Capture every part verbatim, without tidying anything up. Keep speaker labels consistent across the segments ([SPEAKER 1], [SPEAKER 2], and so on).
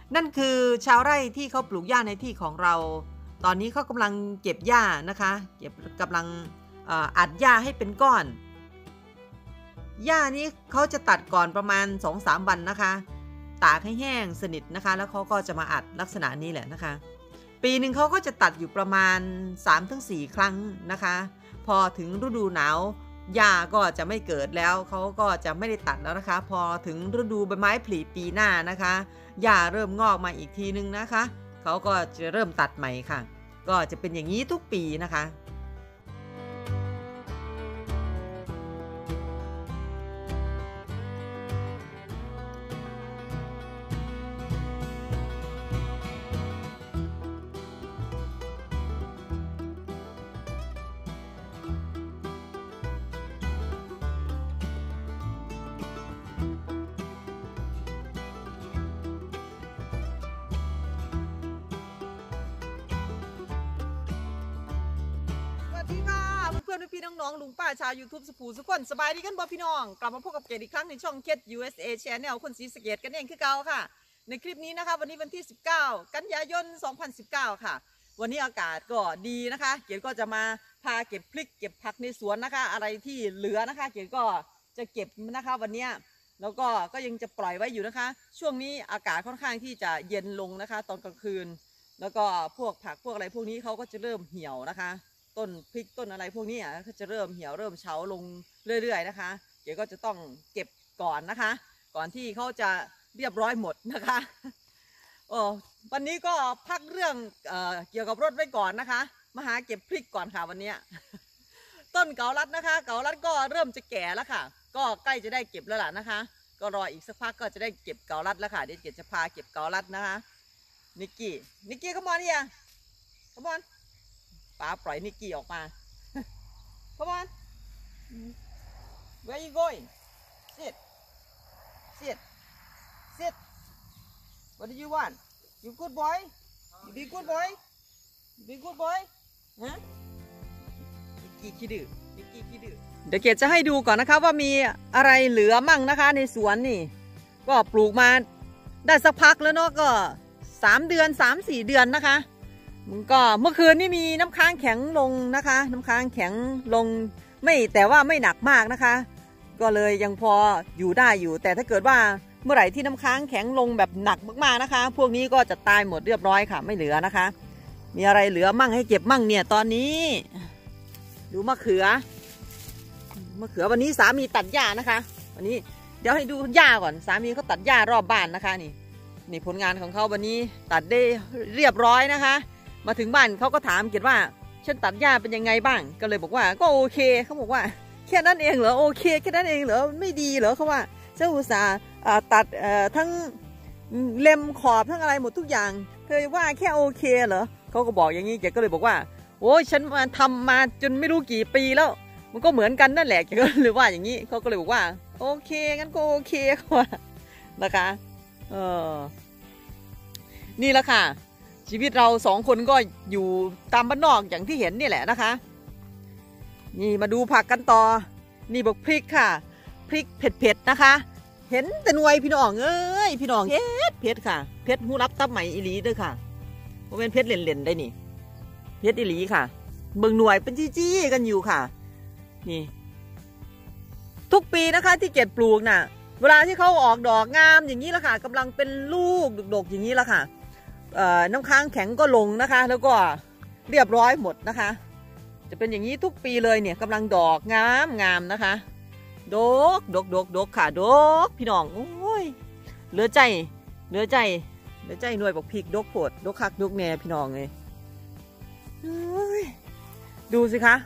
[SPEAKER 1] นั่นคือชาวไร่ที่เขาปลูกหญ้าในที่ของเราตอนนี้เขากำลังเก็บหญ้านะคะเก็บกำลังอัดหญ้าให้เป็นก้อนหญ้านี้เขาจะตัดก่อนประมาณ สองถึงสาม วันนะคะตากให้แห้งสนิทนะคะแล้วเขาก็จะมาอัดลักษณะนี้แหละนะคะปีหนึ่งเขาก็จะตัดอยู่ประมาณ สามถึงสี่ ครั้งนะคะพอถึงฤดูหนาวหญ้าก็จะไม่เกิดแล้วเขาก็จะไม่ได้ตัดแล้วนะคะพอถึงฤดูใบไม้ผลิปีหน้านะคะหญ้าเริ่มงอกมาอีกทีนึงนะคะเขาก็จะเริ่มตัดใหม่ค่ะก็จะเป็นอย่างนี้ทุกปีนะคะเพื่อนพี่น้องๆลุงป้าชาว YouTube สปูสุกคนสบายดีกันบ่พี่น้องกลับมาพบกับเกดอีกครั้งในช่องเคด ยู เอส เอ Channel คนศรีสะเกษกันเองคือเก่าค่ะในคลิปนี้นะคะวันนี้วันที่สิบเก้ากันยายนสองพันสิบเก้าค่ะวันนี้อากาศก็ดีนะคะเกดก็จะมาพาเก็บพริกเก็บผักในสวนนะคะอะไรที่เหลือนะคะเกดก็จะเก็บนะคะวันนี้แล้วก็ก็ยังจะปล่อยไว้อยู่นะคะช่วงนี้อากาศค่อนข้างที่จะเย็นลงนะคะตอนกลางคืนแล้วก็พวกผักพวกอะไรพวกนี้เขาก็จะเริ่มเหี่ยวนะคะต้นพริกต้นอะไรพวกนี้อ่ะก็จะเริ่มเหี่ยวเริ่มเฉาลงเรื่อยๆนะคะเดี๋ยวก็จะต้องเก็บก่อนนะคะก่อนที่เขาจะเรียบร้อยหมดนะคะโอ้วันนี้ก็พักเรื่องเอ่อเกี่ยวกับรถไว้ก่อนนะคะมาหาเก็บพริกก่อนค่ะวันนี้ต้นเกาลัดนะคะเกาลัดก็เริ่มจะแก่แล้วค่ะก็ใกล้จะได้เก็บแล้วล่ะนะคะก็รออีกสักพักก็จะได้เก็บเกาลัดแล้วค่ะเดี๋ยวเกดจะพาเก็บเกาลัดนะคะนิกกี้นิกกี้ขมอนเนี่ยขมอนป้าปล่อยนิกกี้ออกมา Come on Where are you going Sit Sit Sit What do you want You good boy You be good boy You be good boy ฮะนิกกี้ขี้ดื้อนิกกี้ขี้ดื้อเดี๋ยวเกดจะให้ดูก่อนนะคะว่ามีอะไรเหลือมั่งนะคะในสวนนี่ก็ปลูกมาได้สักพักแล้วเนาะก็สามเดือน สามสี่ เดือนนะคะมันก็เมื่อคืนนี่มีน้ำค้างแข็งลงนะคะน้ำค้างแข็งลงไม่แต่ว่าไม่หนักมากนะคะก็เลยยังพออยู่ได้อยู่แต่ถ้าเกิดว่าเมื่อไหร่ที่น้ำค้างแข็งลงแบบหนักมากๆนะคะพวกนี้ก็จะตายหมดเรียบร้อยค่ะไม่เหลือนะคะมีอะไรเหลือมั่งให้เก็บมั่งเนี่ยตอนนี้ดูมะเขือมะเขือวันนี้สามีตัดหญ้านะคะวันนี้เดี๋ยวให้ดูหญ้าก่อนสามีเขาตัดหญ้ารอบบ้านนะคะนี่นี่ผลงานของเขาวันนี้ตัดได้เรียบร้อยนะคะมาถึงบ้านเขาก็ถามเกดว่าฉันตัดหญ้าเป็นยังไงบ้างก็เลยบอกว่าก็โอเคเขาบอกว่าแค่นั้นเองเหรอโอเคแค่นั้นเองเหรอไม่ดีเหรอเขาว่าเจ้าอุตส่าห์ตัดทั้งเล็มขอบทั้งอะไรหมดทุกอย่างเธอว่าแค่โอเคเหรอเขาก็บอกอย่างนี้เกดก็เลยบอกว่าโอ้ยฉันมาทำมาจนไม่รู้กี่ปีแล้วมันก็เหมือนกันนั่นแหละเกดก็เลยว่าอย่างนี้เขาก็เลยบอกว่าโอเคงั้นก็โอเคเขาว่านะคะเออนี่แหละค่ะชีวิตเราสองคนก็อยู่ตามบ้านนอกอย่างที่เห็นนี่แหละนะคะนี่มาดูผักกันต่อนี่บอกพริกค่ะพริกเผ็ดๆนะคะเห็นแต่หน่วยพี่น้องเอ้ยพี่น้องเผ็ดเผ็ดค่ะเผ็ดหูรับตับใหม่อีหลีด้วยค่ะเพราะเป็นเผ็ดเล่นๆได้นี่เผ็ดอีหลีค่ะเบิ่งหน่วยเป็นจี้ๆกันอยู่ค่ะนี่ทุกปีนะคะที่เก็บปลูกน่ะเวลาที่เขาออกดอกงามอย่างนี้ละค่ะกำลังเป็นลูกดกๆอย่างนี้ละค่ะน้ำค้างแข็งก็ลงนะคะแล้วก็เรียบร้อยหมดนะคะจะเป็นอย่างนี้ทุกปีเลยเนี่ยกำลังดอกงามงามนะคะดกดกดกดกค่ะดกพี่น้องโอ้ยเหลือใจเหลือใจเหลือใจหน่วยบอกพริกดกโผดดกคักดกแน่พี่น้องเลยดูสิคะ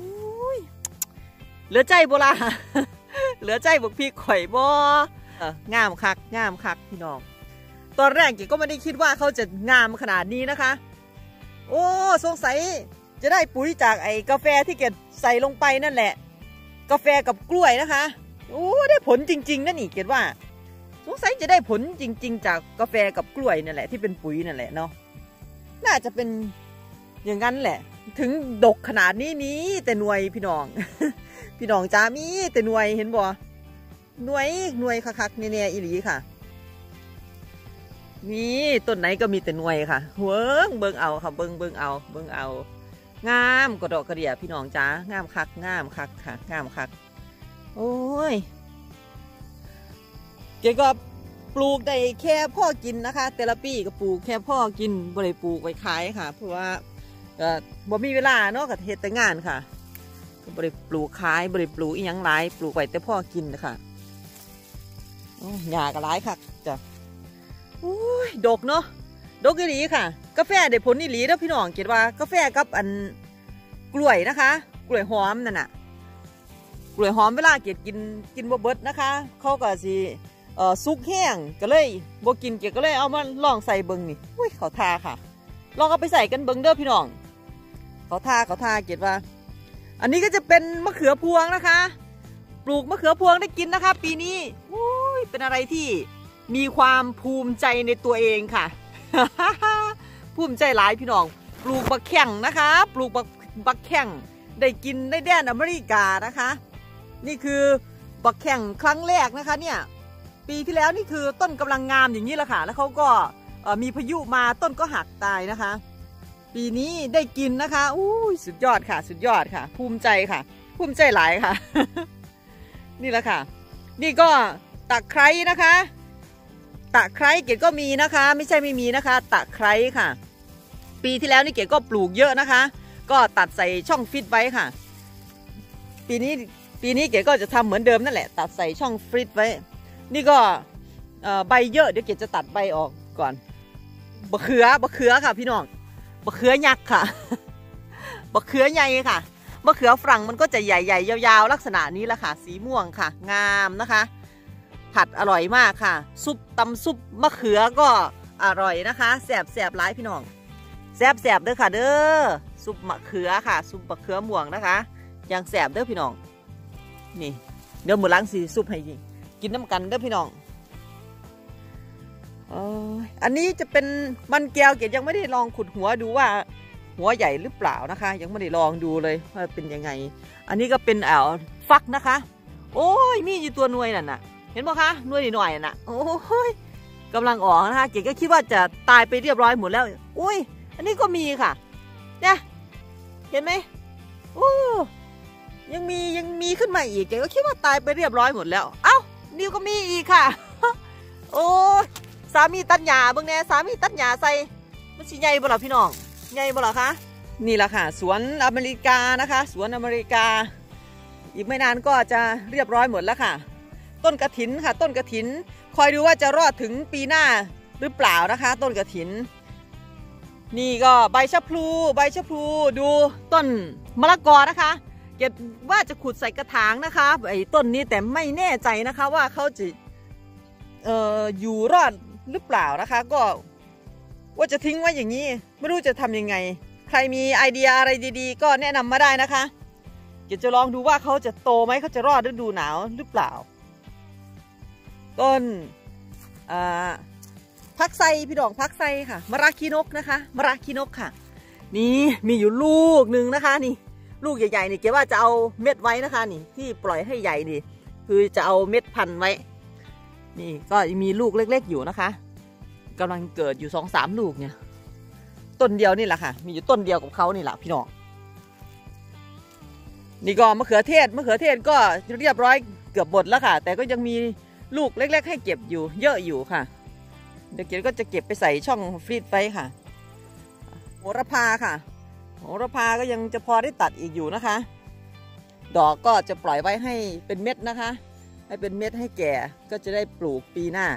[SPEAKER 1] เหลือใจโบราณเหลือใจบอกพริกข่อยบ่งามคักงามคักพี่น้องตอนแรกเก๋ก็ไม่ได้คิดว่าเขาจะงามขนาดนี้นะคะโอ้สงสัยจะได้ปุ๋ยจากไอ้กาแฟที่เก๋ใส่ลงไปนั่นแหละกาแฟกับกล้วยนะคะโอ้ได้ผลจริงๆนั่นนี่เก๋ว่าสงสัยจะได้ผลจริงๆจากกาแฟกับกล้วยนั่นแหละที่เป็นปุ๋ยนั่นแหละเนาะน่าจะเป็นอย่างนั้นแหละถึงดกขนาดนี้นี้แต่หน่วยพี่น้อง พี่น้องจ้ามีแต่หน่วยเห็นบ่หน่วยหน่วยคักๆเนี่ยๆอีหลีค่ะนี่ต้นไหนก็มีแต่หน่วยค่ะเวิ้งเบิ่งเอาค่ะเบิ่งเบิ่งเอาเบิ่งเอางามกระดอกกระเดียพี่น้องจ้างามคักงามคักค่ะงามคักโอ้ยเก๋ก็ปลูกได้แค่พ่อกินนะคะแต่ละปีก็ปลูกแค่พ่อกินบ่ได้ปลูกไว้ขายค่ะเพราะว่าก็บ่มีเวลาเนาะกับเฮ็ดแต่งานค่ะก็บ่ได้ปลูกขายบ่ได้ปลูกอีหยังหลายปลูกไว้แต่พ่อกินนะคะหญ้าก็หลายคักจ้ะโอ้ยดกเนาะดกอีหลีค่ะกาแฟได้ผลอีหลีเด้อพี่น้องเก็ดว่ากาแฟกับอันกล้วยนะคะกล้วยหอมนั่นน่ะกล้วยหอมเวลาเก็ดกินกินบ่เบิดนะคะเขาก็สิเอ่อซุกแห้งก็เลยบ่กินเก็ดก็เลยเอามาลองใส่เบิ่งนี่อุ้ยเขาทาค่ะลองเอาไปใส่กันเบิ่งเด้อพี่น้องเขาทาเขาทาเก็ดว่าอันนี้ก็จะเป็นมะเขือพวงนะคะปลูกมะเขือพวงได้กินนะคะปีนี้อุ้ยเป็นอะไรที่มีความภูมิใจในตัวเองค่ะ ภูมิใจหลายพี่น้องปลูกบักแข่งนะคะปลูกบักบักแข่งได้กินได้แดนอเมริกานะคะนี่คือบักแข่งครั้งแรกนะคะเนี่ยปีที่แล้วนี่คือต้นกำลังงามอย่างนี้แหละค่ะแล้วเขาก็มีพายุมาต้นก็หักตายนะคะปีนี้ได้กินนะคะอู้สุดยอดค่ะสุดยอดค่ะภูมิใจค่ะภูมิใจหลายค่ะ นี่แหละค่ะนี่ก็ตะไคร้นะคะตะไคร้เกดก็มีนะคะไม่ใช่ไม่มีนะคะตะไคร้ค่ะปีที่แล้วนี่เกดก็ปลูกเยอะนะคะก็ตัดใส่ช่องฟิตไว้ค่ะปีนี้ปีนี้เกดก็จะทำเหมือนเดิมนั่นแหละตัดใส่ช่องฟิตไว้นี่ก็ใบเยอะเดี๋ยวเกดจะตัดใบออกก่อนบะเขือบะเขือค่ะพี่น้องบะเขือยักษ์ค่ะบะเขือใหญ่ค่ะมะเขือฝรั่งมันก็จะใหญ่ๆยาวๆลักษณะนี้แหละค่ะสีม่วงค่ะงามนะคะผัดอร่อยมากค่ะซุปตำซุปมะเขือก็อร่อยนะคะแสบแสบหลายพี่น้องแสบแสบเด้อค่ะเด้อซุปมะเขือค่ะซุปมะเขือม่วงนะคะยังแสบเด้อพี่น้องนี่เดี๋ยวมือล้างสีซุปให้กินน้ำกันเด้อพี่น้องอันนี้จะเป็นมันแก้วเกดยังไม่ได้ลองขุดหัวดูว่าหัวใหญ่หรือเปล่านะคะยังไม่ได้ลองดูเลยว่าเป็นยังไงอันนี้ก็เป็นแอลฟักนะคะโอ้ยมีอยู่ตัวหน่วยนั่นน่ะเห็นไหมคะหน่วยหน่อยน่ะโอ้ยกำลังออกนะคะเกดก็คิดว่าจะตายไปเรียบร้อยหมดแล้วอุ้ยอันนี้ก็มีค่ะเนี่ยเห็นไหมโอ้ยังมียังมีขึ้นมาอีกเกดก็คิดว่าตายไปเรียบร้อยหมดแล้วเอ้านิวก็มีอีกค่ะโอ้สามีตัดหญ้าเบิ่งแน่สามีตัดหญ้าใส่มันสิใหญ่บ่ล่ะพี่น้องใหญ่บ่ล่ะคะนี่แหละค่ะสวนอเมริกานะคะสวนอเมริกาอีกไม่นานก็จะเรียบร้อยหมดแล้วค่ะต้นกระถินค่ะต้นกระถินคอยดูว่าจะรอดถึงปีหน้าหรือเปล่านะคะต้นกระถินนี่ก็ใบชะพลูใบชะพลูดูต้นมะละกอนะคะเก็บว่าจะขุดใส่กระถางนะคะไอ้ต้นนี้แต่ไม่แน่ใจนะคะว่าเขาจะเอ่ออยู่รอดหรือเปล่านะคะก็ว่าจะทิ้งไว้อย่างนี้ไม่รู้จะทำยังไงใครมีไอเดียอะไรดีๆก็แนะนำมาได้นะคะเดี๋ยวจะลองดูว่าเขาจะโตไหมเขาจะรอดฤดูหนาวหรือเปล่าต้นพักไซพี่ดองพักไซค่ะมะระขี้นกนะคะมะระขี้นกค่ะนี่มีอยู่ลูกหนึ่งนะคะนี่ลูกใหญ่ๆนี่เก๋ว่าจะเอาเม็ดไว้นะคะนี่ที่ปล่อยให้ใหญ่นี่คือจะเอาเม็ดพันไว้นี่ก็มีลูกเล็กๆอยู่นะคะกำลังเกิดอยู่สองสามลูกเนี่ยต้นเดียวนี่แหละค่ะมีอยู่ต้นเดียวกับเขานี่แหละพี่น้องนี่ก็มะเขือเทศมะเขือเทศก็เรียบร้อยเกือบหมดแล้วค่ะแต่ก็ยังมีลูกเล็กๆให้เก็บอยู่เยอะอยู่ค่ะเดี๋ยวเก็บก็จะเก็บไปใส่ช่องฟรีซไว้ค่ะโหระพาค่ะโหระพาก็ยังจะพอได้ตัดอีกอยู่นะคะดอกก็จะปล่อยไว้ให้เป็นเม็ดนะคะให้เป็นเม็ดให้แก่ก็จะได้ปลูกปีหน้า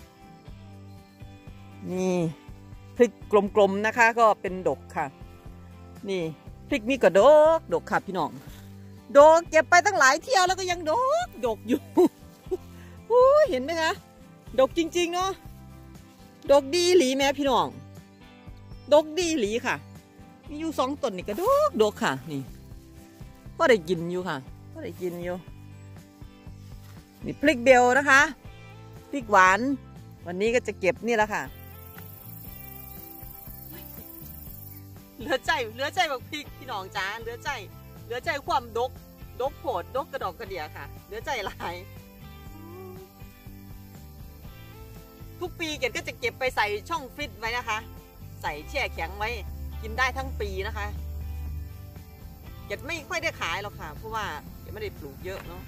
[SPEAKER 1] นี่พริกกลมๆนะคะก็เป็นดกค่ะนี่พริกนี่ก็ดกดกค่ะพี่น้องดกเก็บไปตั้งหลายเที่ยวแล้วก็ยังดกดกอยู่ เห็นไหมคะดกจริงๆเนาะดกดีหลีแม่พี่น้องดกดีหลีค่ะมีอยู่สองต้นนี่ก็ดกดกค่ะนี่ก็ได้กินอยู่ค่ะก็ได้กินอยู่นี่พริกเบลนะคะพริกหวานวันนี้ก็จะเก็บนี่แหละค่ะเหลือใจเหลือใจแบบพริกพี่น้องจ้าเหลือใจเหลือใจความดกดกโผดดกกระดอกกระเดียค่ะเหลือใจหลายทุกปีเกดก็จะเก็บไปใส่ช่องฟรีซไว้นะคะใส่แช่แข็งไว้กินได้ทั้งปีนะคะเกดไม่ค่อยได้ขายหรอกค่ะเพราะว่าเกดไม่ได้ปลูกเยอะเนาะ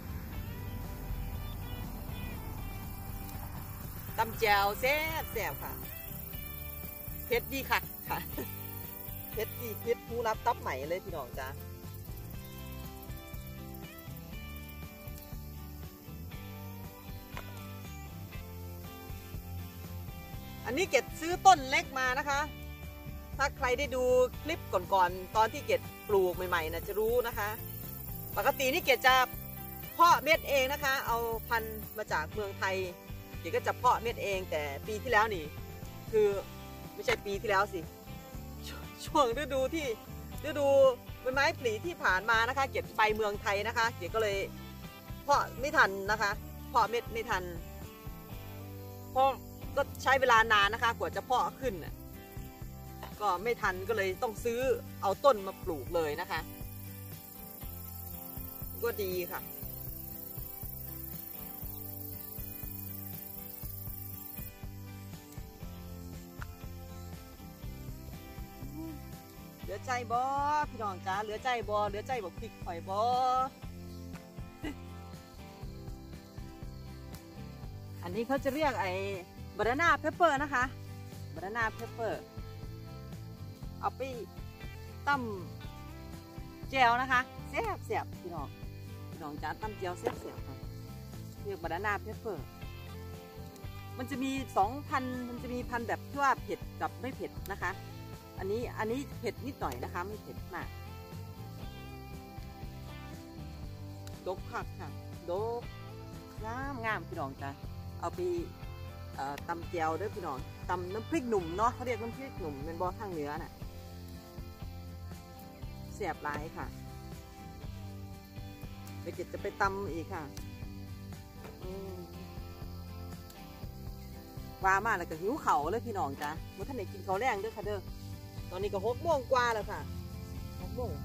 [SPEAKER 1] ตำแจ่วแซ่บแซ่บค่ะเผ็ดดีค่ะค่ะเผ็ดดีเผ็ดผู้รับตับใหม่เลยพี่น้องจ้าอันนี้เกดซื้อต้นเล็กมานะคะถ้าใครได้ดูคลิปก่อนๆตอนที่เกดปลูกใหม่ๆนะจะรู้นะคะปกตินี่เกดจะเพาะเม็ดเองนะคะเอาพันธุ์มาจากเมืองไทยเกดก็จะเพาะเม็ดเองแต่ปีที่แล้วนี่คือไม่ใช่ปีที่แล้วสิช่วงฤดูที่ฤดูใบไม้ผลิที่ผ่านมานะคะเกดไปเมืองไทยนะคะเกดก็เลยเพาะไม่ทันนะคะเพาะเม็ดไม่ทันเพราะก็ใช้เวลานานนะคะกว่าจะเพาะขึ้นก็ไม่ทันก็เลยต้องซื้อเอาต้นมาปลูกเลยนะคะก็ดีค่ะเหลือใจบอพี่น้องจ้าเหลือใจบอเหลือใจบอกพริกข่อยบออันนี้เขาจะเรียกไอ้บานาน่าเพปเปอร์นะคะบานาน่าเพปเปอร์เอาไปตั้มแจวนะคะแซ่บแซ่บพี่น้องพี่น้องจ้าตั้มแจวแซ่บแซ่บค่ะเรียกบานาน่าเพปเปอร์มันจะมีสองพันมันจะมีพันแบบที่ว่าเผ็ดกับไม่เผ็ดนะคะอันนี้อันนี้เผ็ดนิดหน่อยนะคะไม่เผ็ดมากดกค่ะค่ะดกงามงามพี่น้องจ้าเอาไปตำแจ่วด้วยพี่น้องตำน้ำพริกหนุ่มเนาะเขาเรียกน้ำพริกหนุ่มเป็นบ่อทางเหนือน่ะแซ่บหลายค่ะเดี๋ยวเกดจะไปตำอีกค่ะว่ามาแล้วก็หิวเข่าเลยพี่น้องจ้ะเมื่อท่านไหนกินข้าวแรงด้วยค่ะเด้อตอนนี้ก็หกโมงกว่าแล้วค่ะหกโมง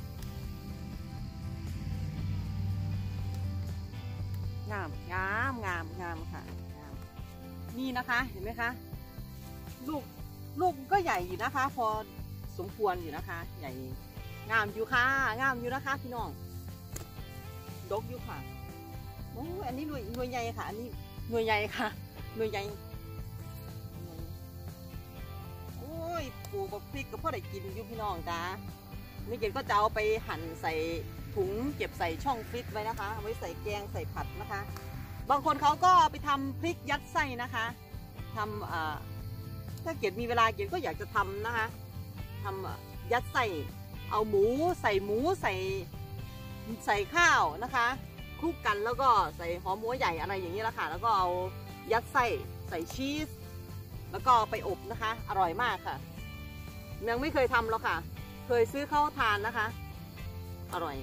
[SPEAKER 1] งามงามงามงามค่ะนี่นะคะเห็นไหมคะลูกลูกก็ใหญ่อยู่นะคะพอสมควรอยู่นะคะใหญ่งามอยู่ค่ะงามอยู่นะคะพี่น้องดกอยู่ค่ะโอ้อันนี้หน่วยหน่วยใหญ่ค่ะอันนี้หน่วยใหญ่ค่ะหน่วยใหญ่โอ้ยปลูกกับพริกก็พอได้กินอยู่พี่น้องจ้านี่เกดก็จะเอาไปหั่นใส่ถุงเก็บใส่ช่องฟรีซไว้นะคะไว้ใส่แกงใส่ผัดนะคะบางคนเขาก็ไปทำพริกยัดไส้นะคะทำถ้าเกดมีเวลาเกดก็อยากจะทำนะคะทำยัดไส้เอาหมูใส่หมูใส่ใส่ข้าวนะคะคลุกกันแล้วก็ใส่หอมหัวใหญ่อะไรอย่างนี้แหละค่ะแล้วก็เอายัดไส้ใส่ชีสแล้วก็ไปอบนะคะอร่อยมากค่ะยังไม่เคยทำหรอกค่ะเคยซื้อเข้าทานนะคะอร่อย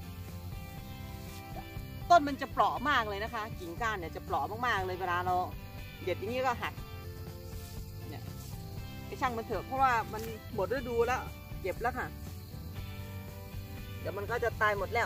[SPEAKER 1] ต้นมันจะเปราะมากเลยนะคะกิ่งก้านเนี่ยจะเปราะมากๆเลยเวลาเราเด็ดอย่างนี้ก็หักเนี่ยไอ้ช่างมันเถอะเพราะว่ามันหมดฤดูแล้วเก็บแล้วค่ะเดี๋ยวมันก็จะตายหมดแล้ว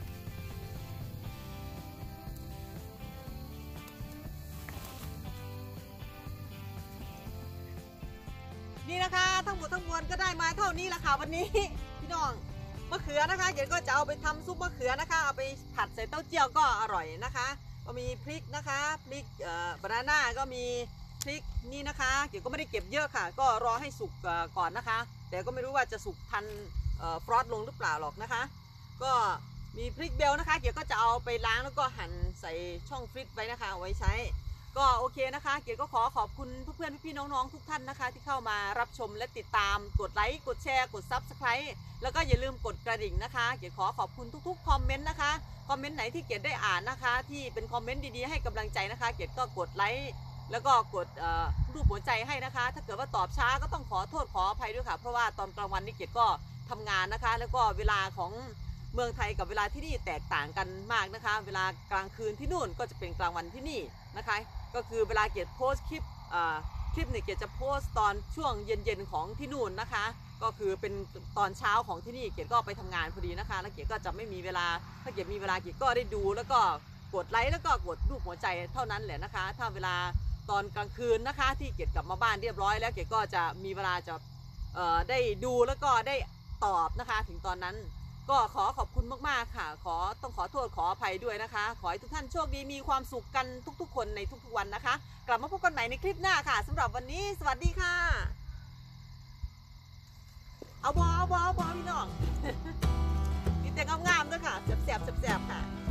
[SPEAKER 1] นี่นะคะทั้งหมดทั้งมวลก็ได้มาเท่านี้แหละค่ะวันนี้พี่น้องมะเขือนะคะเดี๋ยวก็จะเอาไปทำซุปมะเขือนะคะเอาไปผัดใส่เต้าเจี้ยวก็อร่อยนะคะก็มีพริกนะคะพริกเอ่อบานาน่าก็มีพริกนี่นะคะเดี๋ยวก็ไม่ได้เก็บเยอะค่ะก็รอให้สุกก่อนนะคะแต่ก็ไม่รู้ว่าจะสุกทันฟรอสลงหรือเปล่าหรอกนะคะก็มีพริกเบลนะคะเดี๋ยวก็จะเอาไปล้างแล้วก็หั่นใส่ช่องฟรีซไว้นะคะเอาไว้ใช้ก็โอเคนะคะเก๋ก็ขอขอบคุณเพื่อนๆพี่ๆน้องๆทุกท่านนะคะที่เข้ามารับชมและติดตามกดไลค์กดแชร์กดซับสไครต์แล้วก็อย่าลืมกดกระดิ่งนะคะเก๋ขอขอบคุณทุกๆคอมเมนต์นะคะคอมเมนต์ไหนที่เก๋ได้อ่านนะคะที่เป็นคอมเมนต์ดีๆให้กำลังใจนะคะเก๋ก็กดไลค์แล้วก็กดรูปหัวใจให้นะคะถ้าเกิดว่าตอบช้าก็ต้องขอโทษขออภัยด้วยค่ะเพราะว่าตอนกลางวันนี่เก๋ก็ทำงานนะคะแล้วก็เวลาของเมืองไทยกับเวลาที่นี่แตกต่างกันมากนะคะเวลากลางคืนที่นู่นก็จะเป็นกลางวันที่นี่นะคะก็คือเวลาเกียรติโพสต์คลิปคลิปเนี่ยเกียรติจะโพสต์ตอนช่วงเย็นๆของที่นู่นนะคะก็คือเป็นตอนเช้าของที่นี่เกียรติก็ไปทำงานพอดีนะคะแล้วเกียรติก็จะไม่มีเวลาถ้าเกียรติมีเวลาเกียรติก็ได้ดูแล้วก็กดไลค์แล้วก็กดรูปหัวใจเท่านั้นแหละนะคะถ้าเวลา
[SPEAKER 2] ตอนกลางคืนนะคะที่เกดกลับมาบ้านเรียบร้อยแล้วเกดก็จะมีเวลาจะเอ่อได้ดูแล้วก็ได้ตอบนะคะถึงตอนนั้นก็ขอขอบคุณมากๆค่ะขอต้องขอโทษขออภัยด้วยนะคะขอให้ทุกท่านโชคดีมีความสุขกันทุกๆคนในทุกๆวันนะคะกลับมาพบกันใหม่ในคลิปหน้าค่ะสำหรับวันนี้สวัสดีค่ะเอาบอเอาบอเอาบอพี่น้อง นี่แต่งงามๆด้วยค่ะแสบๆแสบๆค่ะ